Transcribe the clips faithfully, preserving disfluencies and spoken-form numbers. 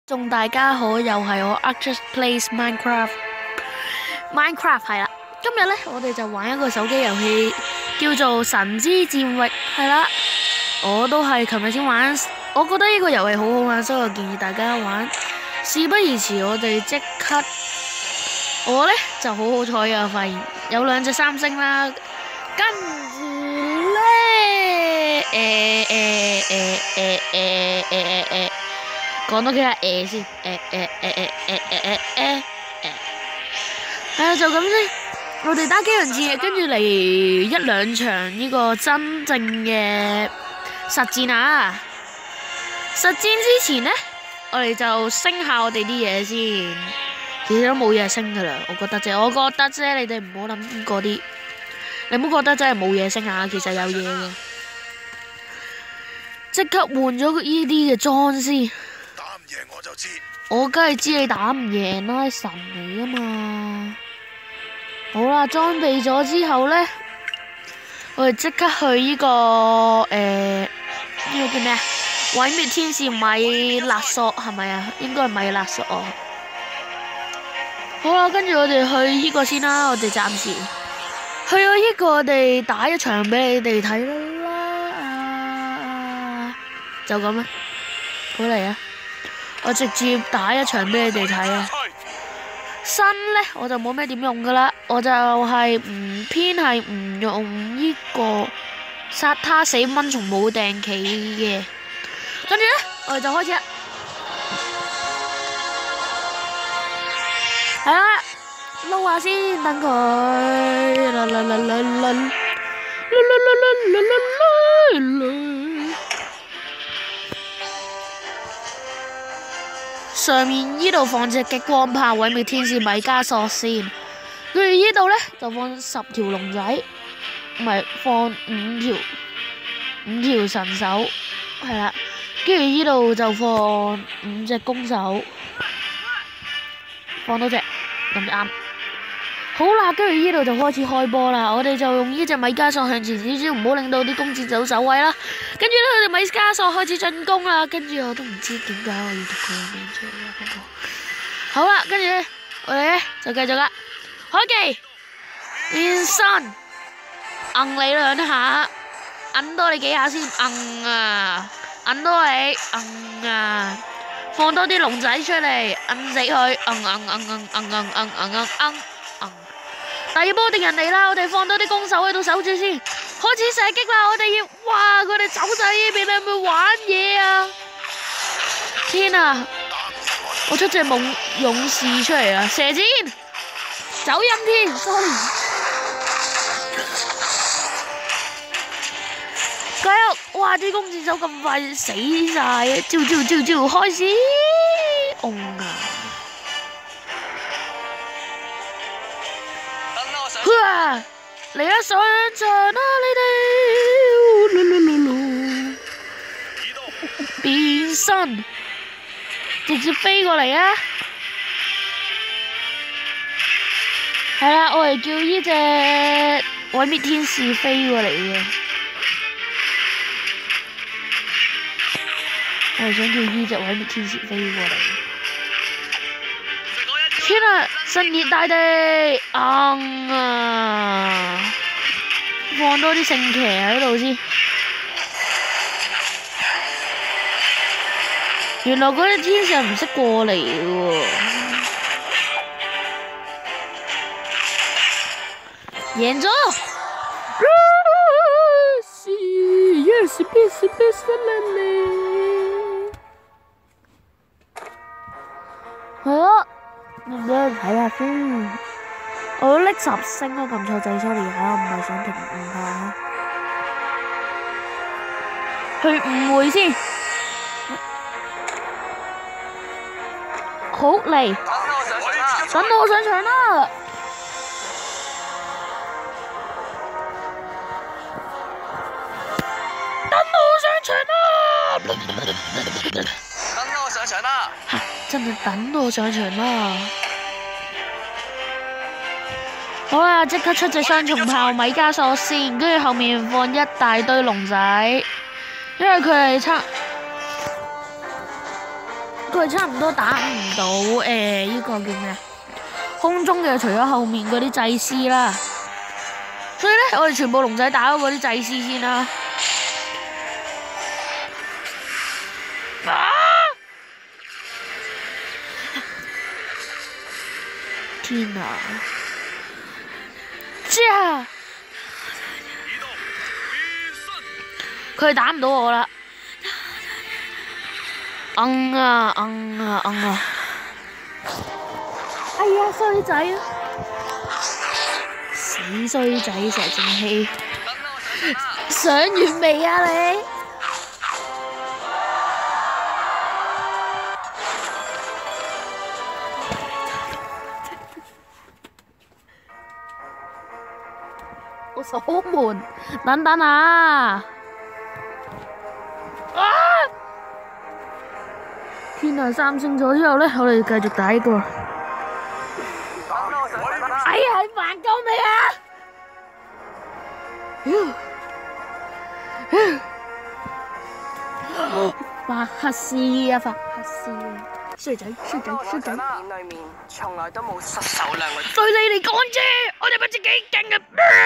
眾大家好，又係我 ArcturusPlay Minecraft。Minecraft 係啦，今日咧我哋就玩一個手機遊戲，叫做《神之戰域》係啦。我都係琴日先玩，我覺得呢個遊戲好好玩，所以我建議大家玩。事不宜遲，我哋即刻。我咧就好好彩啊，發現有兩隻三星啦，跟住咧誒誒誒誒誒誒誒。講多幾下誒先，誒誒誒誒誒誒誒誒誒，係啊，就咁先。我哋打機人戰，跟住嚟一兩場呢個真正嘅實戰啊！實戰之前呢，我哋就升下我哋啲嘢先。其實都冇嘢升噶啦，我覺得啫，我覺得啫，你哋唔好諗嗰啲，你唔好覺得真係冇嘢升啊，其實有嘢嘅。即刻換咗呢啲嘅裝先。 我就知， 我梗係知你打唔贏啦，神嚟啊嘛！好啦，裝備咗之後呢，我哋即刻去呢、這個誒呢、呃這個叫咩啊？毀滅天使米勒索係咪啊？應該係米勒索哦。好啦，跟住我哋去呢個先啦，我哋暫時去咗呢個，我哋打一場俾你哋睇啦，就咁啦，好嚟啊！我直接打一場俾你哋睇啊！新呢，我就冇咩點用噶啦，我就係唔偏係唔用呢個殺他死蚊蟲冇掟企嘅。跟住呢，我哋就開始啦。係啦，撈下先，等佢。啦啦啦啦啦啦啦啦啦。上面呢度放隻激光炮毀滅天使米加索先，跟住呢度呢，就放十條龍仔，唔係放五條五條神手，係啦，跟住呢度就放五隻弓手，放多隻咁就啱。好啦，跟住呢度就開始開波啦，我哋就用呢隻米加索向前少少，唔好令到啲弓箭手走位啦。跟住呢，我哋米加索開始進攻啦，跟住我都唔知點解我要讀佢嘅名出嚟啦，不過好啦，跟住呢，我哋呢就繼續啦，開技變身，摁你兩下，摁多你幾下先，摁啊，摁多你，摁啊，放多啲龍仔出嚟，摁死佢，摁摁摁摁摁摁摁摁摁摁。第二波敵人嚟啦，我哋放多啲弓手喺度守住先，開始射擊啦！我哋要，哇！佢哋走晒呢邊，你係咪玩嘢啊？天啊！我出隻猛勇士出嚟啊！射箭，走音添 ，sorry。加油！哇！啲弓箭手咁快死晒啊！招招招招，開始，哦啊！哇！嚟啦，上場啦你哋！變身，直接飛過嚟啊！係啦，我係叫呢隻毀滅天使飛過嚟嘅。我係想叫呢隻毀滅天使飛過嚟。天啊！神熱大地，硬啊！放多啲聖騎喺度先。原來嗰隻天使係唔識過嚟嘅喎。贏咗！係啊！你俾我睇下先，我要拎十星啊！撳錯掣 ，sorry 嚇，唔係想評誤下。去誤會先，好嚟，等到我上場啦！等到我上場啦！ 等我上場啦！ 真係等到我上場啦！好啦，即刻出隻雙重炮米加索先，跟住後面放一大堆龍仔，因為佢係差佢差唔多打唔到誒呢個叫咩啊？空中嘅除咗後面嗰啲祭司啦，所以咧我哋全部龍仔打咗嗰啲祭司先啦。啊！天啊！呀！佢打唔到我啦！嗯啊嗯啊嗯啊！哎呀，衰仔啊！死衰仔，成日正氣。上完未啊你？我鎖門，等等啊！啊！天啊！三星咗之後咧，我哋繼續打呢個。哎呀，你慢夠未啊？法克斯啊，法克斯啊！衰仔，衰仔，衰仔！ 裏面從來都冇失手兩個字。 對你嚟講啫，我哋不知幾勁啊！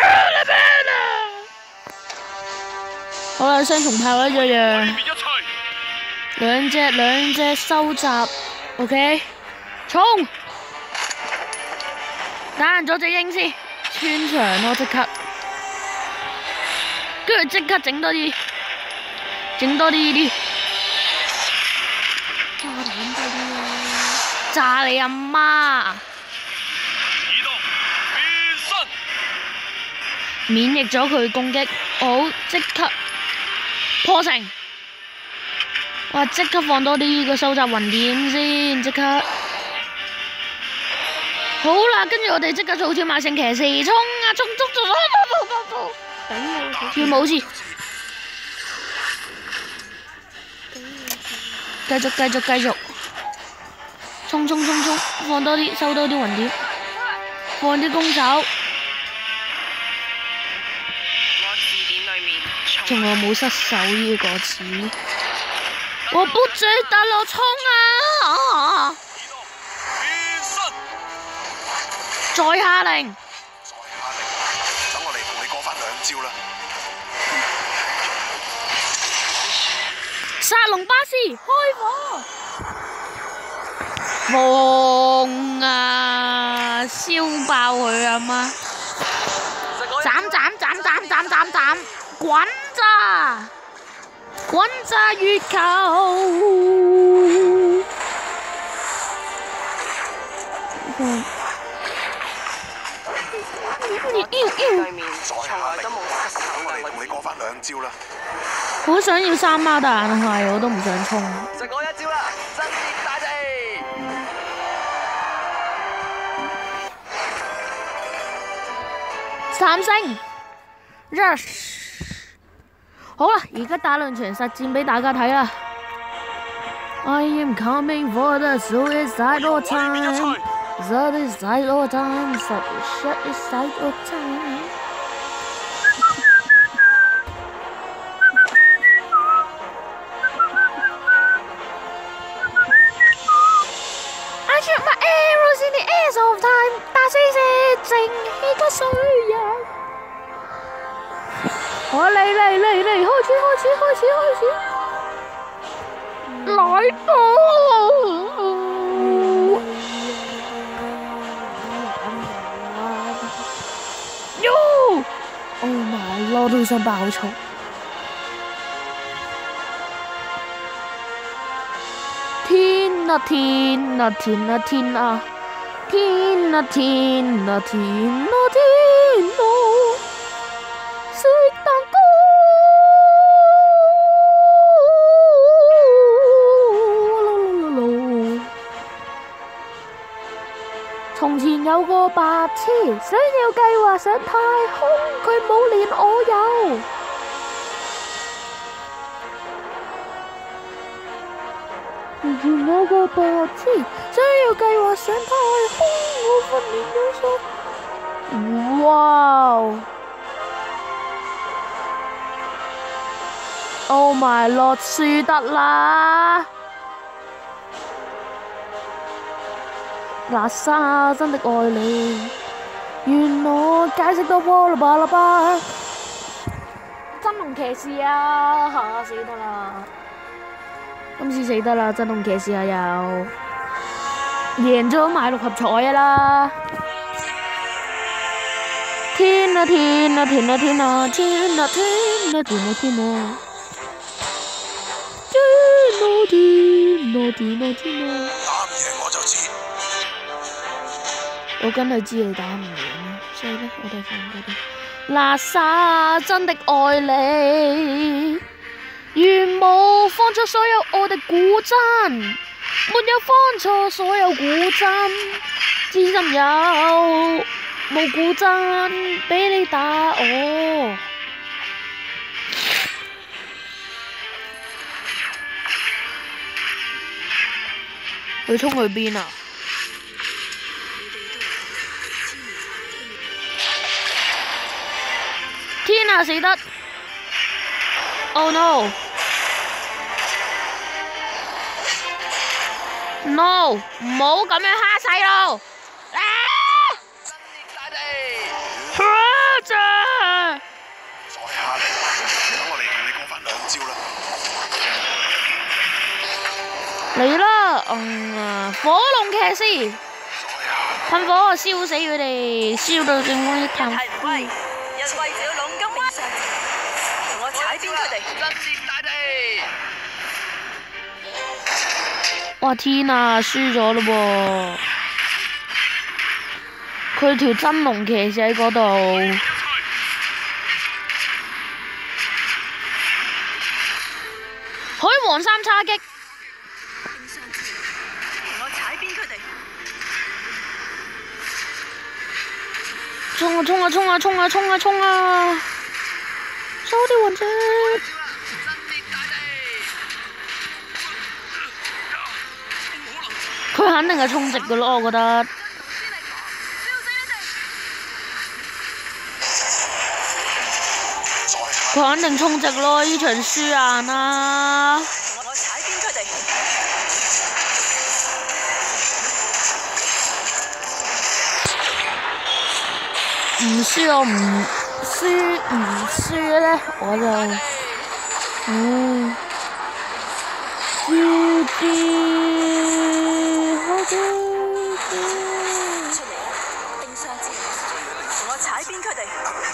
好啦，雙重炮啦，一樣。兩隻兩隻收集 ，OK， 衝！打爛咗隻鷹先，穿牆咯，即刻，跟住即刻整多啲，整多啲呢啲，炸彈多啲啊！炸你阿媽！免疫咗佢攻擊，好即刻破城！哇！即刻放多啲個收集雲點先，即刻。好啦，跟住我哋即刻做跳馬聖騎士，衝啊！衝衝衝衝衝衝！頂跳舞先，繼續繼續繼續，衝衝衝衝！放多啲，收多啲雲點，放啲弓手。從來冇失手呢個詞。我不值得我衝啊！再下令， 再下令，等我嚟同你過翻兩招啦！ 殺龍巴士開火！放啊！燒爆佢啊媽！斬斬斬斬斬斬斬！滾咋！滾咋月球！嗯對面再下令，等我嚟同你過翻兩招啦！ 好想要三孖，但係我都唔想衝。 食我一招啦！真熱大地！ 三星 rush。好啦，而家打兩場實戰俾大家睇啦。I am coming for the suicidal time, suicidal time, suicidal time. I shoot my arrows in the air of time， 打死隻正氣骨碎人。我嚟嚟嚟嚟，開始開始開始開始，來到喲 ！Oh my lord， 都想爆粗！天啊天啊天啊天啊天啊天啊天啊天啊！食蛋糕。從前有個白痴，想要計劃上太空，佢冇練我有。從前有個白痴，想要計劃上太空，我訓練有素。哇！Oh my lord，輸得啦！ 垃圾真的愛你，願我解釋多波啦吧啦吧。真龍騎士啊，嚇死得啦！今次死得啦，真龍騎士啊又贏咗買六合彩啦！天啊天啊天啊天啊天啊天啊天啊天啊天啊！天啊天啊天啊天啊！ 打唔贏我就知。 我梗係知你打唔贏啦，所以咧我哋放嗰啲。垃圾真的愛你，願冇放錯所有我的古箏，沒有放錯所有古箏，只身有冇古箏俾你打我。佢衝去邊啊？天啊死得 ！Oh no！ No！ 唔好咁樣蝦細路！啊！ 新年大地！ Roger！ 再下嚟，等我嚟同你講翻兩招啦。 嚟啦！嗯啊，火龍騎士，噴火燒死佢哋，燒到剩翻一灘灰。 人為咗龍金威，同我踩扁佢哋！新年大地！ 哇天啊，輸咗咯噃！佢條真龍騎士喺嗰度。海王三叉戟。 同我踩扁佢哋！ 衝啊衝啊衝啊衝啊衝啊衝啊！收啲雲啫！佢肯定係衝直嘅咯，我覺得。佢肯定衝直咯，呢場輸硬啦！ 我踩扁佢哋！ 唔輸我唔輸唔輸咧，我就嗯知知好嘅。 出嚟，冰霜之力，同我踩扁佢哋！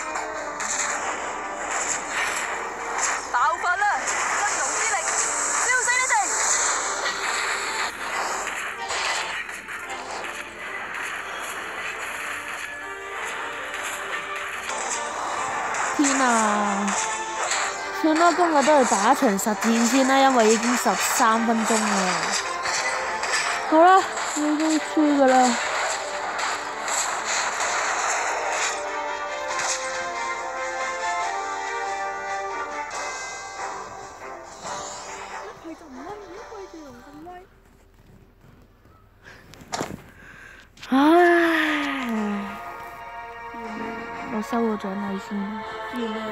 爆發啦！真龍之力，燒死你哋！ 天啊！算啦，今日都係打一場實戰先啦，因為已經十三分鐘啦。好啦，已經輸噶啦。唉，我收個獎勵先。要咩？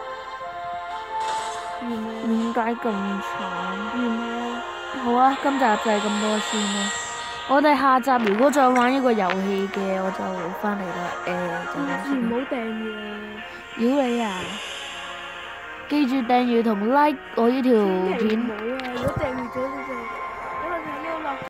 要咩？點解咁慘？要咩？好啊，今集就係咁多先啦。我哋下集如果再玩一個遊戲嘅，我就翻嚟啦。誒、欸，就咁先。唔好訂閱。妖你啊！記住訂閱同 like 我呢條片。唔好啊！如果訂閱咗。